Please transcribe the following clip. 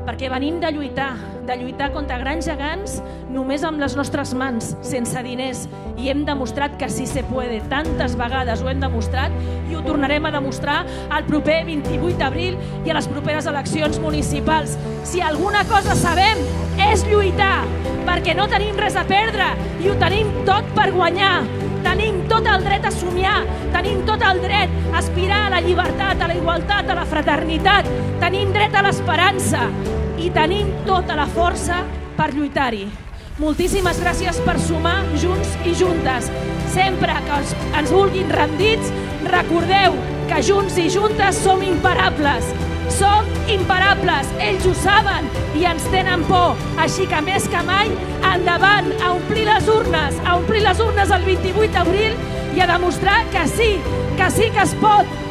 perquè venim de lluitar contra grans gegants només amb les nostres mans, sense diners, i hem demostrat que sí se puede. Tantes vegades ho hem demostrat i ho tornarem a demostrar el proper 28 d'abril i a les properes eleccions municipals. Si alguna cosa sabem és lluitar, perquè no tenim res a perdre i ho tenim tot per guanyar. Tenim tot el dret a somiar, tenim tot el dret a aspirar a la llibertat, a la igualtat, a la fraternitat, tenim dret a l'esperança i tenim tota la força per lluitar-hi. Moltíssimes gràcies per sumar junts i juntes. Sempre que ens vulguin rendits, recordeu que junts i juntes som imparables. Som imparables, ells ho saben i ens tenen por. Així que més que mai, endavant, a omplir les urnes el 28 d'abril i a demostrar que sí que es pot.